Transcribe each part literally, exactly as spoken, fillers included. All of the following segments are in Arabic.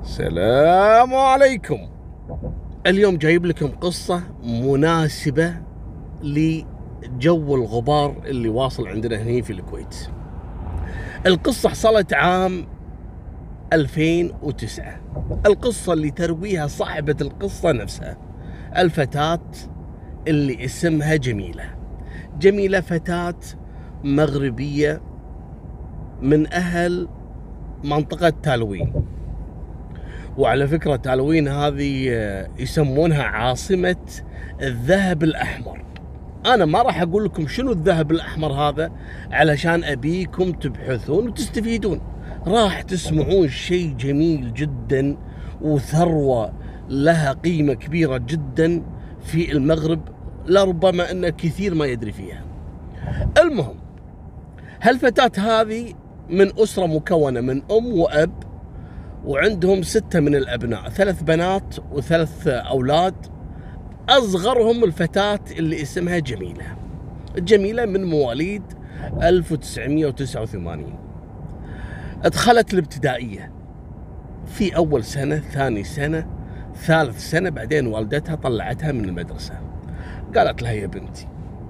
السلام عليكم. اليوم جايب لكم قصة مناسبة لجو الغبار اللي واصل عندنا هنا في الكويت. القصة حصلت عام ألفين وتسعة. القصة اللي ترويها صاحبة القصة نفسها، الفتاة اللي اسمها جميلة. جميلة فتاة مغربية من أهل منطقة تالوين، وعلى فكرة تالوين هذه يسمونها عاصمة الذهب الأحمر. أنا ما راح أقول لكم شنو الذهب الأحمر هذا علشان أبيكم تبحثون وتستفيدون. راح تسمعون شيء جميل جدا وثروة لها قيمة كبيرة جدا في المغرب، لربما أن كثير ما يدري فيها. المهم، هالفتاة هذه من أسرة مكونة من أم وأب، وعندهم ستة من الأبناء، ثلاث بنات وثلاث أولاد. أصغرهم الفتاة اللي اسمها جميلة. جميلة من مواليد ألف وتسعمئة وتسعة وثمانين. ادخلت الابتدائية في أول سنة، ثاني سنة، ثالث سنة. بعدين والدتها طلعتها من المدرسة، قالت لها يا بنتي،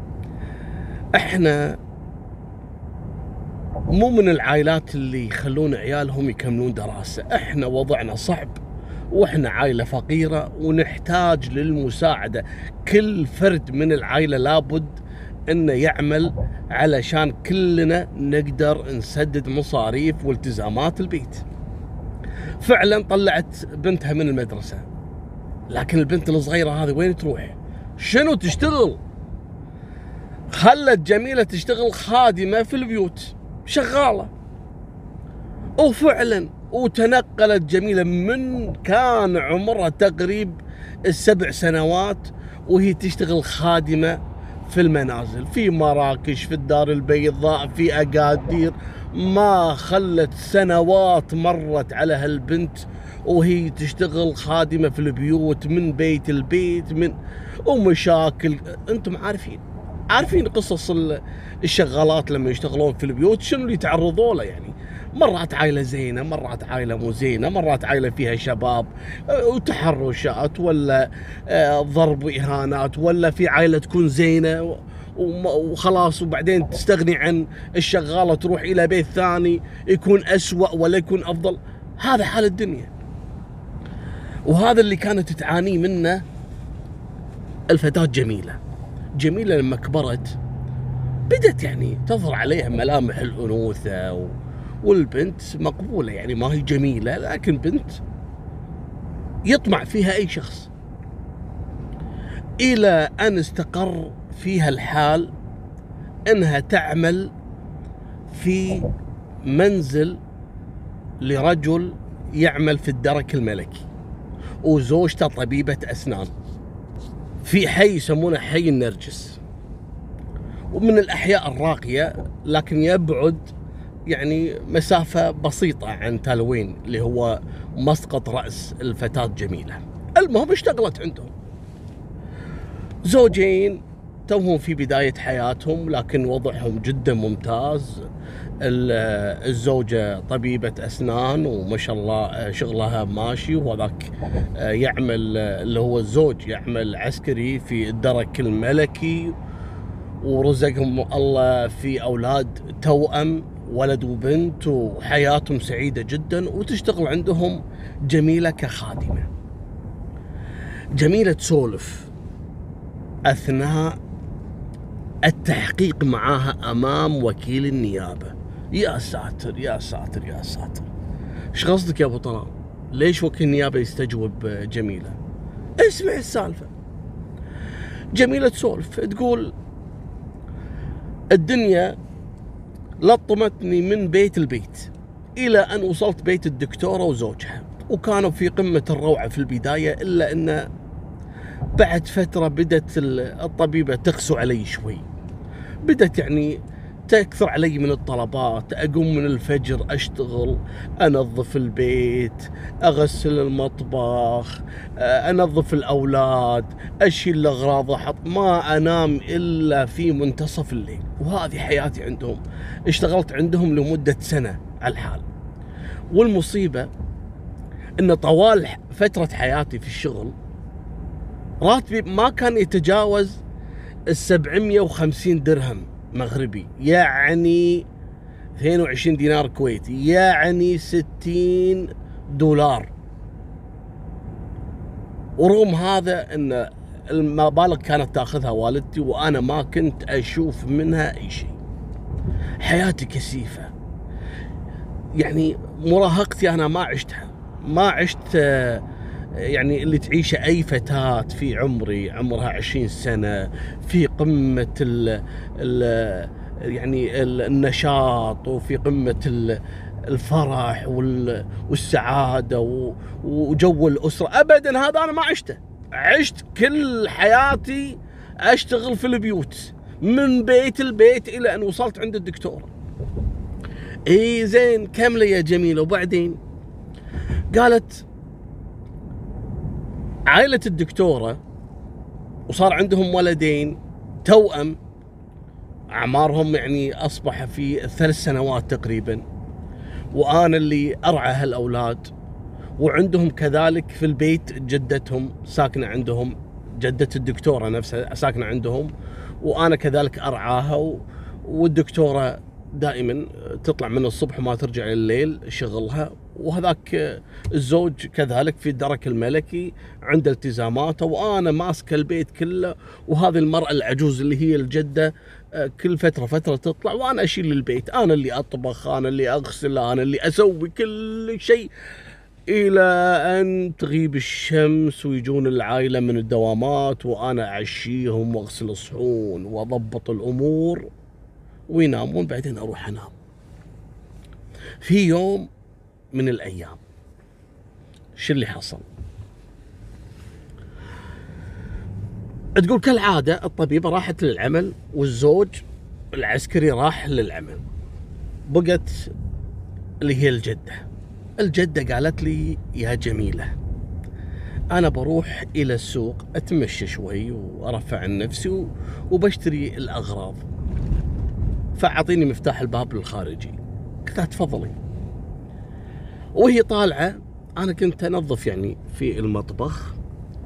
احنا مو من العائلات اللي يخلون عيالهم يكملون دراسة، احنا وضعنا صعب واحنا عائلة فقيرة ونحتاج للمساعدة. كل فرد من العائلة لابد انه يعمل علشان كلنا نقدر نسدد مصاريف والتزامات البيت. فعلا طلعت بنتها من المدرسة، لكن البنت الصغيرة هذه وين تروح؟ شنو تشتغل؟ خلت جميلة تشتغل خادمة في البيوت، شغالة. وفعلا وتنقلت جميلة من كان عمرها تقريب السبع سنوات وهي تشتغل خادمة في المنازل، في مراكش، في الدار البيضاء، في أقادير. ما خلت سنوات مرت على هالبنت وهي تشتغل خادمة في البيوت، من بيت البيت، من ومشاكل. انتم عارفين عارفين قصص الشغالات لما يشتغلون في البيوت شنو اللي يتعرضوا له. يعني مرات عائلة زينة، مرات عائلة مو زينة، مرات عائلة فيها شباب وتحرشات ولا ضرب وإهانات، ولا في عائلة تكون زينة وخلاص وبعدين تستغني عن الشغالة تروح إلى بيت ثاني يكون أسوأ ولا يكون أفضل. هذا حال الدنيا، وهذا اللي كانت تعاني منه الفتاة جميلة. جميلة لما كبرت بدت يعني تظهر عليها ملامح الأنوثة و... والبنت مقبولة، يعني ما هي جميلة لكن بنت يطمع فيها أي شخص، إلى أن استقر فيها الحال أنها تعمل في منزل لرجل يعمل في الدرك الملكي، وزوجته طبيبة أسنان في حي يسمونه حي النرجس، ومن الأحياء الراقية، لكن يبعد يعني مسافة بسيطة عن تالوين اللي هو مسقط رأس الفتاة جميلة. المهم اشتغلت عندهم. زوجين توهم في بداية حياتهم لكن وضعهم جدا ممتاز. الزوجة طبيبة أسنان وما شاء الله شغلها ماشي، وهذاك يعمل اللي هو الزوج يعمل عسكري في الدرك الملكي، ورزقهم الله في أولاد توأم، ولد وبنت، وحياتهم سعيدة جدا. وتشتغل عندهم جميلة كخادمة. جميلة تسولف أثناء التحقيق معاها أمام وكيل النيابة. يا ساتر يا ساتر يا ساتر، ايش قصدك يا أبو طلال؟ ليش وكيل النيابة يستجوب جميلة؟ اسمع السالفة. جميلة تسولف تقول الدنيا لطمتني من بيت البيت إلى أن وصلت بيت الدكتورة وزوجها، وكانوا في قمة الروعة في البداية، إلا أن بعد فترة بدت الطبيبة تقسو علي شوي. بدت يعني تكثر علي من الطلبات. أقوم من الفجر أشتغل، أنظف البيت، أغسل المطبخ، أنظف الأولاد، أشيل الأغراض، أحط، ما أنام إلا في منتصف الليل. وهذه حياتي عندهم. اشتغلت عندهم لمدة سنة على الحال. والمصيبة ان طوال فترة حياتي في الشغل راتبي ما كان يتجاوز السبعمية وخمسين درهم مغربي، يعني اثنين وعشرين دينار كويتي، يعني ستين دولار. ورغم هذا ان المبالغ كانت تاخذها والدتي وانا ما كنت اشوف منها اي شيء. حياتي كثيفة، يعني مراهقتي انا ما عشتها، ما عشت يعني اللي تعيشه اي فتاة في عمري، عمرها عشرين سنة، في قمة ال ال يعني النشاط وفي قمة الفرح والسعادة وجو الأسرة. أبدا هذا أنا ما عشته. عشت كل حياتي أشتغل في البيوت من بيت البيت إلى أن وصلت عند الدكتورة. إيه زين كملي يا جميلة. وبعدين قالت عائلة الدكتورة وصار عندهم ولدين توأم، أعمارهم يعني أصبح في ثلاث سنوات تقريبا، وأنا اللي أرعى هالأولاد. وعندهم كذلك في البيت جدتهم ساكنة عندهم، جدة الدكتورة نفسها ساكنة عندهم، وأنا كذلك أرعاها. والدكتورة دائما تطلع من الصبح وما ترجع الليل شغلها، وهذاك الزوج كذلك في الدرك الملكي عنده التزاماته، وأنا ماسك البيت كله. وهذه المرأة العجوز اللي هي الجدة كل فترة فترة تطلع وأنا أشيل البيت، أنا اللي أطبخ، أنا اللي أغسل، أنا اللي أسوي كل شيء، إلى أن تغيب الشمس ويجون العائلة من الدوامات وأنا أعشيهم وأغسل الصحون وأضبط الأمور وينامون، بعدين أروح أنام. في يوم من الأيام شو اللي حصل؟ تقول كالعادة الطبيبة راحت للعمل والزوج العسكري راح للعمل، بقت اللي هي الجدة. الجدة قالت لي يا جميلة أنا بروح إلى السوق أتمشى شوي وأرفع عن نفسي وبشتري الأغراض، فأعطيني مفتاح الباب الخارجي. قلت لها تفضلي. وهي طالعة أنا كنت أنظف يعني في المطبخ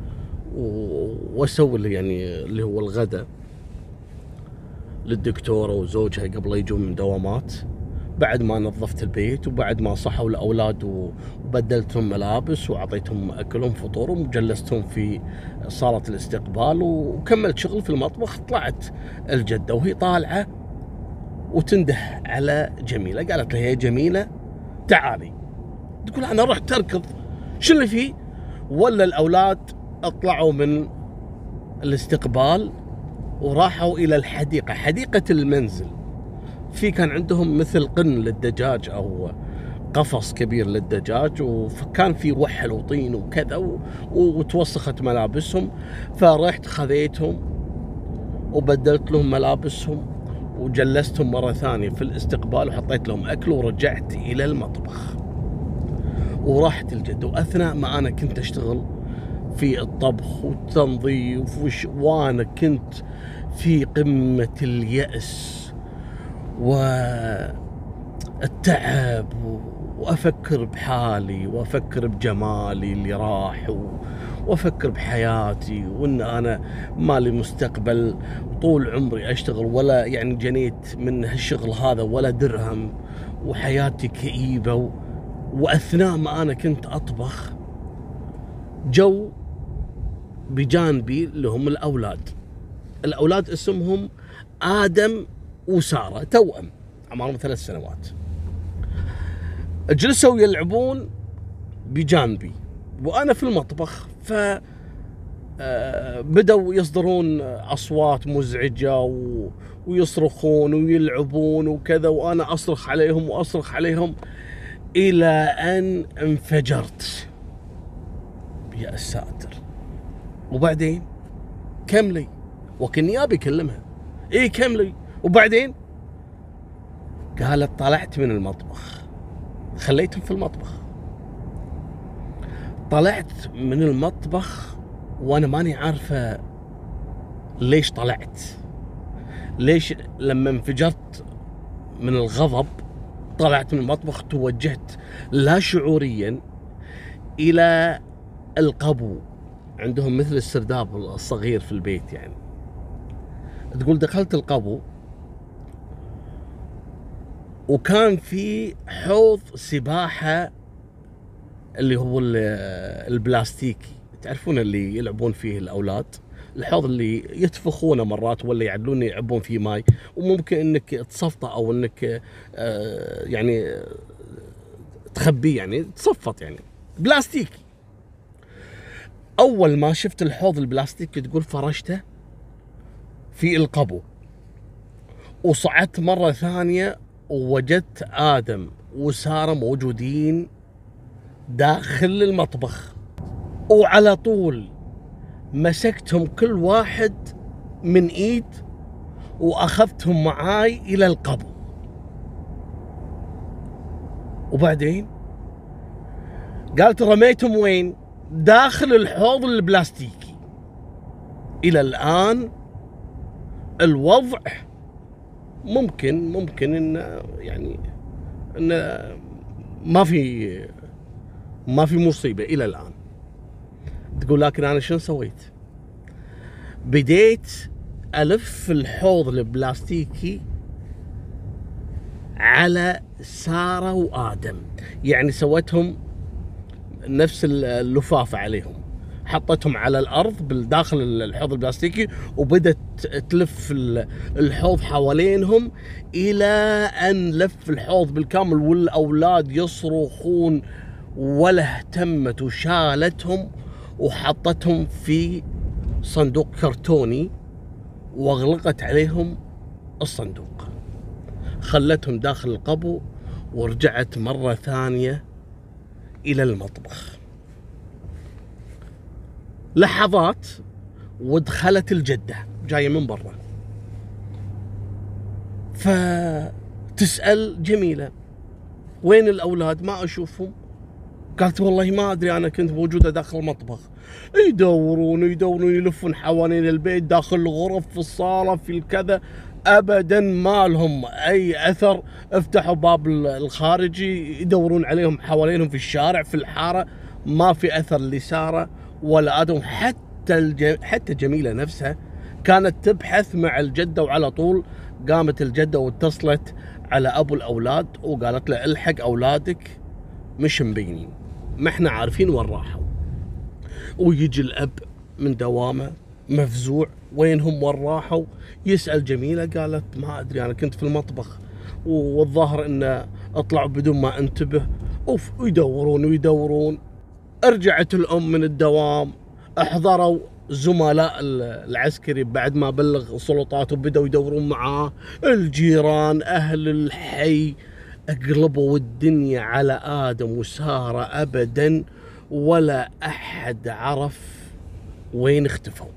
وأسوي يعني اللي هو الغداء للدكتورة وزوجها قبل يجون من دوامات، بعد ما نظفت البيت وبعد ما صحوا الأولاد وبدلتهم ملابس وعطيتهم أكلهم فطورهم وجلستهم في صالة الاستقبال وكملت شغل في المطبخ. طلعت الجدة وهي طالعة وتنده على جميلة، قالت لها يا جميلة تعالي. تقول أنا رحت أركض، شو اللي فيه؟ ولا الأولاد اطلعوا من الاستقبال وراحوا إلى الحديقة، حديقة المنزل. في كان عندهم مثل قن للدجاج أو قفص كبير للدجاج، وكان في وحل وطين وكذا، وتوسخت ملابسهم. فرحت خذيتهم وبدلت لهم ملابسهم وجلستهم مرة ثانية في الاستقبال وحطيت لهم أكل ورجعت إلى المطبخ. ورحت الجد، وأثناء ما أنا كنت أشتغل في الطبخ والتنظيف وش وأنا كنت في قمة اليأس والتعب، وأفكر بحالي وأفكر بجمالي اللي راح، وأفكر بحياتي وإن أنا مالي مستقبل، طول عمري أشتغل ولا يعني جنيت من هالشغل هذا ولا درهم، وحياتي كئيبة. وأثناء ما أنا كنت أطبخ جو بجانبي اللي هم الأولاد. الأولاد اسمهم آدم وسارة، توأم عمرهم ثلاث سنوات. جلسوا يلعبون بجانبي وأنا في المطبخ، ف بدأوا يصدرون أصوات مزعجة ويصرخون ويلعبون وكذا، وأنا أصرخ عليهم وأصرخ عليهم إلى أن انفجرت. يا ساتر. وبعدين كملي، وكني أبي أكلمها، إيه كملي. وبعدين قالت طلعت من المطبخ، خليتهم في المطبخ. طلعت من المطبخ وأنا ماني عارفة ليش طلعت، ليش لما انفجرت من الغضب طلعت من المطبخ، توجهت لا شعوريا إلى القبو، عندهم مثل السرداب الصغير في البيت يعني. تقول دخلت القبو وكان في حوض سباحة اللي هو البلاستيكي، تعرفون اللي يلعبون فيه الأولاد، الحوض اللي يتفخونه مرات ولا يعدلون يعبون فيه ماي، وممكن انك تصفطه او انك آه يعني تخبيه، يعني تصفط، يعني بلاستيكي. اول ما شفت الحوض البلاستيكي تقول فرشته في القبو، وصعدت مرة ثانية ووجدت آدم وسارة موجودين داخل المطبخ، وعلى طول مسكتهم كل واحد من ايد واخذتهم معاي الى القبو. وبعدين قالت رميتهم وين؟ داخل الحوض البلاستيكي. الى الان الوضع ممكن ممكن ان يعني ان ما في ما في مصيبة الى الان. تقول لكن انا شنو سويت؟ بديت الف الحوض البلاستيكي على سارة وآدم، يعني سويتهم نفس اللفافة عليهم، حطيتهم على الأرض بالداخل الحوض البلاستيكي، وبدت تلف الحوض حوالينهم إلى أن لف الحوض بالكامل، والأولاد يصرخون، ولا اهتمت وشالتهم وحطتهم في صندوق كرتوني واغلقت عليهم الصندوق، خلتهم داخل القبو، ورجعت مرة ثانية إلى المطبخ. لحظات ودخلت الجدة جاية من برا، فتسأل جميلة وين الأولاد؟ ما أشوفهم. قالت والله ما أدري، أنا كنت موجودة داخل المطبخ. يدورون يدورون يلفون حوالين البيت، داخل الغرف، في الصالة، في الكذا، أبدا ما لهم أي أثر. افتحوا باب الخارجي يدورون عليهم حوالينهم في الشارع، في الحارة، ما في أثر لسارة ولا آدم. حتى الج... حتى جميلة نفسها كانت تبحث مع الجدة، وعلى طول قامت الجدة واتصلت على أبو الأولاد وقالت له الحق أولادك مش مبينين، ما احنا عارفين وين راحوا. ويجي الأب من دوامه مفزوع، وينهم وين راحوا؟ يسأل جميلة، قالت ما أدري، أنا كنت في المطبخ والظاهر إن أطلعوا بدون ما انتبه. أوف، ويدورون ويدورون. رجعت الأم من الدوام، احضروا زملاء العسكري بعد ما بلغ السلطات وبدأوا يدورون معاه، الجيران، أهل الحي، اقلبوا الدنيا على آدم وسارة أبدا، ولا أحد عرف وين اختفوا.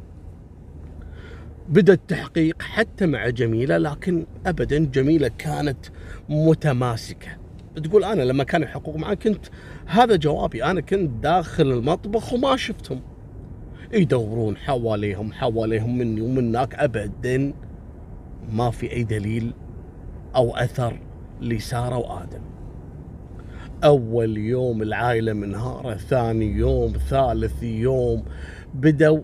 بدأ التحقيق حتى مع جميلة، لكن أبدا جميلة كانت متماسكة. تقول أنا لما كانوا يحققوا معي كنت هذا جوابي، أنا كنت داخل المطبخ وما شفتهم. يدورون حواليهم حواليهم مني ومنك، أبدا ما في أي دليل أو أثر لسارة وآدم. أول يوم العائلة منهارة، ثاني يوم، ثالث يوم، بدأوا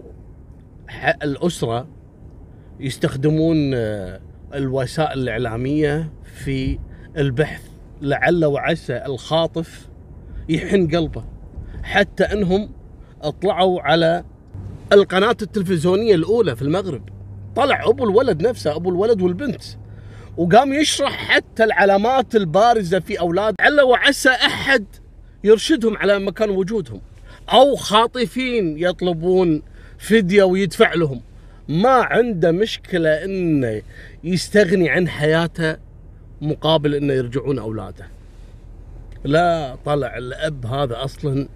الأسرة يستخدمون الوسائل الإعلامية في البحث، لعل وعسى الخاطف يحن قلبه. حتى أنهم اطلعوا على القناة التلفزيونية الأولى في المغرب، طلع أبو الولد نفسه، أبو الولد والبنت، وقام يشرح حتى العلامات البارزة في أولاد، لعل وعسى أحد يرشدهم على مكان وجودهم، أو خاطفين يطلبون فدية ويدفع لهم. ما عنده مشكلة إنه يستغني عن حياته مقابل إنه يرجعون أولاده. لا، طلع الأب هذا أصلا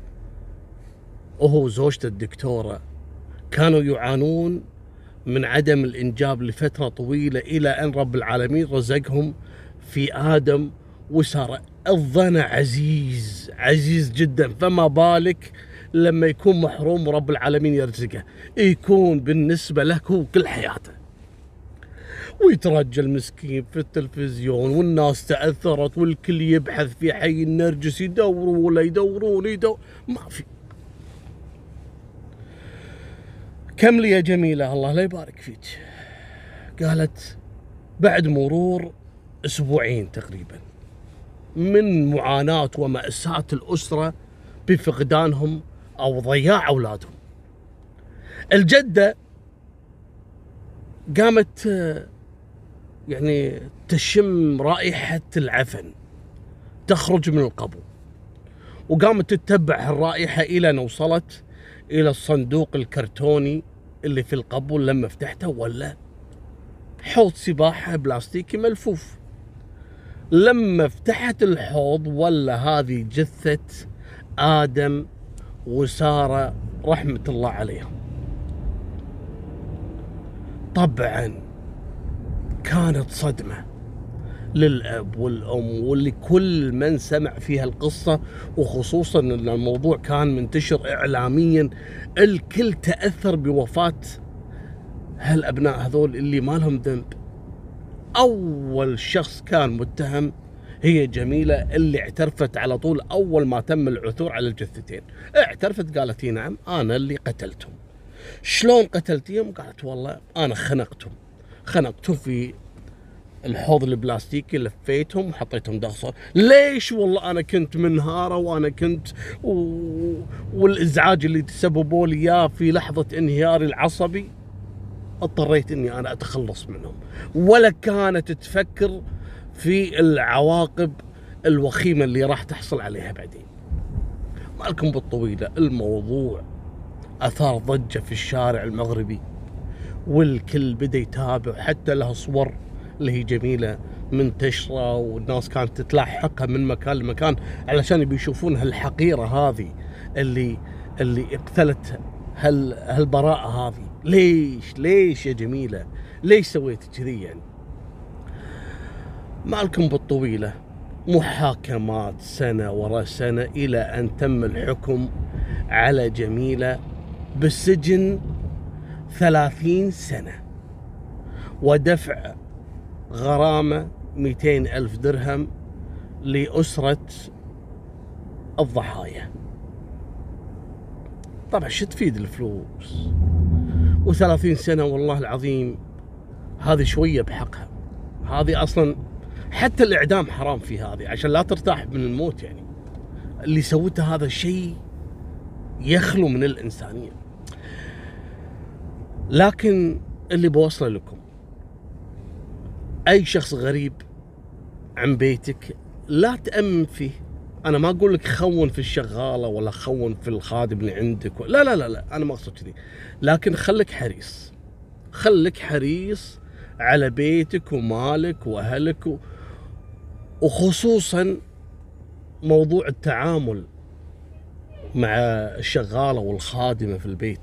وهو زوجته الدكتورة كانوا يعانون من عدم الإنجاب لفترة طويلة، إلى أن رب العالمين رزقهم في آدم وسارة. الظن عزيز عزيز جدا، فما بالك لما يكون محروم ورب العالمين يرزقه، يكون بالنسبة له كل حياته. ويترجى المسكين في التلفزيون، والناس تأثرت والكل يبحث في حي النرجس، يدوروا ولا يدورون يدور ما في. كم لي يا جميلة الله لا يبارك فيك؟ قالت بعد مرور أسبوعين تقريبا من معاناة ومأساة الأسرة بفقدانهم أو ضياع أولادهم، الجدة قامت يعني تشم رائحة العفن تخرج من القبو، وقامت تتبع الرائحة إلى أن وصلت إلى الصندوق الكرتوني اللي في القبو. لما فتحته ولا حوض سباحة بلاستيكي ملفوف. لما فتحت الحوض ولا هذه جثة آدم وسارة رحمة الله عليهم. طبعا كانت صدمة للأب والأم ولكل من سمع فيها القصة، وخصوصا أن الموضوع كان منتشر إعلاميا، الكل تأثر بوفاة هالأبناء هذول اللي ما لهم ذنب. أول شخص كان متهم هي جميلة اللي اعترفت على طول أول ما تم العثور على الجثتين، اعترفت قالت نعم أنا اللي قتلتهم. شلون قتلتيهم؟ قالت والله أنا خنقتهم خنقتهم في الحوض البلاستيكي، لفيتهم وحطيتهم داخل. ليش؟ والله انا كنت منهاره وانا كنت و... والازعاج اللي تسببوا لي اياه في لحظه انهياري العصبي اضطريت اني انا اتخلص منهم، ولا كانت تفكر في العواقب الوخيمه اللي راح تحصل عليها بعدين. مالكم بالطويله، الموضوع اثار ضجه في الشارع المغربي والكل بدا يتابع، حتى لها صور اللي هي جميلة منتشرة والناس كانت تتلاحقها من مكان لمكان علشان يبي يشوفون هالحقيرة هذه اللي اللي اقتلت هال هالبراءة هذه. ليش ليش يا جميلة؟ ليش سويت كذي يعني؟ مالكم بالطويلة، محاكمات سنة ورا سنة إلى أن تم الحكم على جميلة بالسجن ثلاثين سنة ودفع غرامة مئتين ألف درهم لأسرة الضحايا. طبعا شو تفيد الفلوس؟ وثلاثين سنة والله العظيم هذه شوية بحقها. هذه أصلا حتى الإعدام حرام في هذه عشان لا ترتاح من الموت. يعني اللي سوته هذا شيء يخلو من الإنسانية. لكن اللي بوصله لكم، أي شخص غريب عن بيتك لا تأمن فيه. أنا ما أقول لك خون في الشغالة ولا خون في الخادم اللي عندك، لا لا لا لا أنا ما أقصد كذي، لكن خليك حريص، خليك حريص على بيتك ومالك وأهلك و... وخصوصا موضوع التعامل مع الشغالة والخادمة في البيت.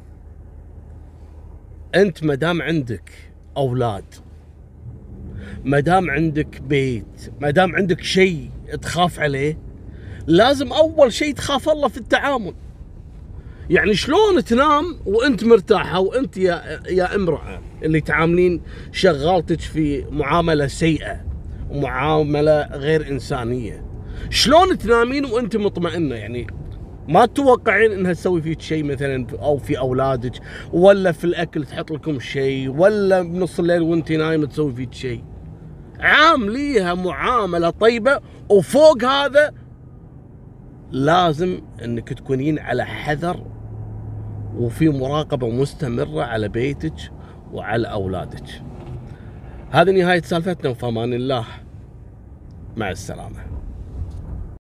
أنت مدام عندك أولاد، مدام عندك بيت، مدام عندك شيء تخاف عليه، لازم أول شيء تخاف الله في التعامل. يعني شلون تنام وأنت مرتاحة وأنت يا يا امرأة اللي تعاملين شغالتك في معاملة سيئة ومعاملة غير إنسانية، شلون تنامين وأنت مطمئنة؟ يعني ما تتوقعين انها تسوي فيك شيء مثلا، او في اولادك، ولا في الاكل تحط لكم شيء، ولا بنص الليل وانت نايمه تسوي فيك شيء. عامليها معامله طيبه، وفوق هذا لازم انك تكونين على حذر وفي مراقبه مستمره على بيتك وعلى اولادك. هذه نهايه سالفتنا، وفي امان الله، مع السلامه.